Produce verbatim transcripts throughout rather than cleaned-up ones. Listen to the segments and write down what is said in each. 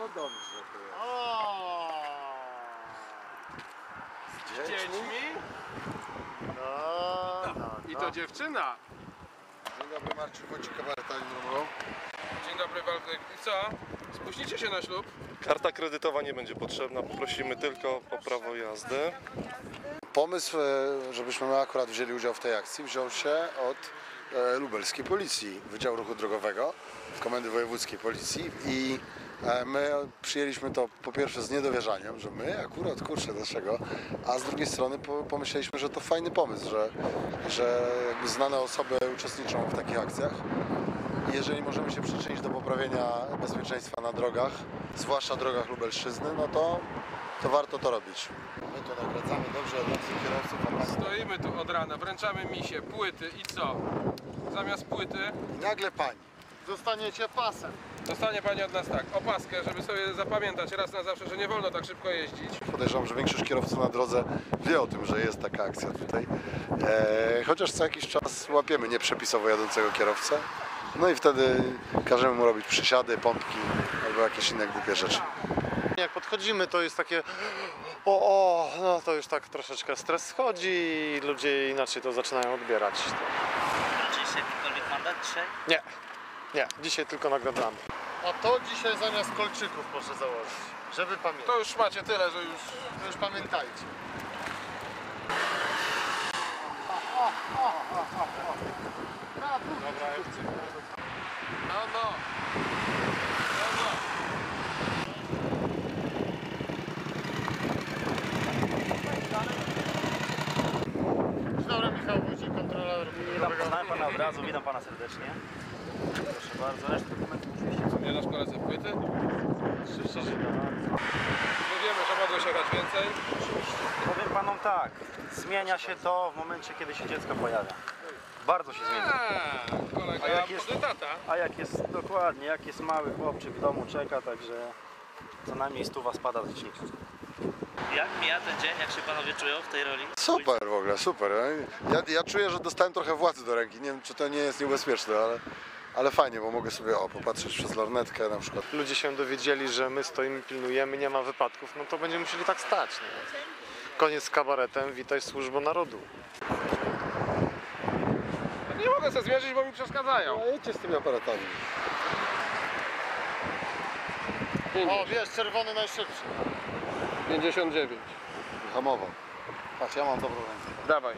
No dobrze to jest. O! Z dziećmi? No, no, I no. to dziewczyna. Dzień dobry, Marcin Wójcik, kabareta numerową. Dzień dobry, Waldek. I co? Spuścicie się na ślub? Karta kredytowa nie będzie potrzebna, poprosimy tylko o prawo jazdy. Pomysł, e, żebyśmy my akurat wzięli udział w tej akcji, wziął się od e, lubelskiej policji, Wydziału Ruchu Drogowego, Komendy Wojewódzkiej Policji i e, my przyjęliśmy to po pierwsze z niedowierzaniem, że my akurat, kurczę, dlaczego, a z drugiej strony po, pomyśleliśmy, że to fajny pomysł, że, że jakby znane osoby uczestniczą w takich akcjach. Jeżeli możemy się przyczynić do poprawienia bezpieczeństwa na drogach, zwłaszcza drogach Lubelszczyzny, no to, to warto to robić. My to nagradzamy dobrze od naszych kierowców, a pan... Stoimy tu od rana, wręczamy misie, płyty i co? Zamiast płyty Nagle pani. Zostaniecie pasem. dostanie pani od nas tak, opaskę, żeby sobie zapamiętać raz na zawsze, że nie wolno tak szybko jeździć. Podejrzewam, że większość kierowców na drodze wie o tym, że jest taka akcja tutaj. E, chociaż co jakiś czas łapiemy nieprzepisowo jadącego kierowcę. No i wtedy każemy mu robić przysiady, pompki albo jakieś inne głupie rzeczy. Jak podchodzimy, to jest takie o, o, no to już tak troszeczkę stres schodzi i ludzie inaczej to zaczynają odbierać. Wróciliście jakikolwiek mandat dzisiaj? Nie, nie, dzisiaj tylko nagradzamy. A to dzisiaj zamiast kolczyków proszę założyć, żeby pamiętać. To już macie tyle, że już... To już pamiętajcie. Dobra, No, no. No, no. Dzień dobry, Michał Wójcik, kontroler. Witam, poznałem pana od razu, witam pana serdecznie. Proszę bardzo, resztę dokumentów oczywiście. Nie dasz koledze płyty? Oczywiście, że bardzo. My wiemy, że mogło się jechać więcej. Powiem panom tak, zmienia się to w momencie, kiedy się dziecko pojawia. Bardzo się zmienia. A, kolega A jak jest- podetata. A jak jest, dokładnie, jak jest mały chłopczyk w domu czeka, także co najmniej stuwa spada z licznika. Jak mija ten dzień, jak się panowie czują w tej roli? Super w ogóle, super. Ja, ja czuję, że dostałem trochę władzy do ręki. Nie wiem, czy to nie jest niebezpieczne, ale, ale fajnie, bo mogę sobie o, popatrzeć przez lornetkę na przykład. Ludzie się dowiedzieli, że my stoimy, pilnujemy, nie ma wypadków, no to będziemy musieli tak stać. Nie? Koniec z kabaretem, witaj służbo narodu. Nie mogę sobie zmierzyć, bo mi przeszkadzają. A jedźcie z tymi aparatami. O, wiesz, czerwony najszybszy. pięćdziesiąt dziewięć. Hamował. Patrz, ja mam dobrą rękę. Dawaj.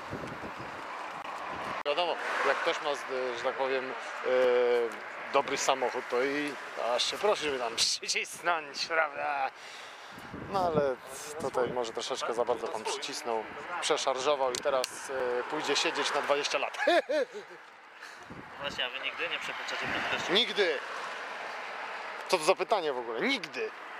Wiadomo, jak ktoś ma, że tak powiem, e, dobry samochód, to i aż się prosi, żeby tam przycisnąć, prawda? No ale tutaj może troszeczkę za bardzo pan przycisnął, przeszarżował i teraz e, pójdzie siedzieć na dwadzieścia lat. Właśnie, a wy nigdy nie przekraczacie prędkości? Nigdy! Co to za pytanie w ogóle? Nigdy!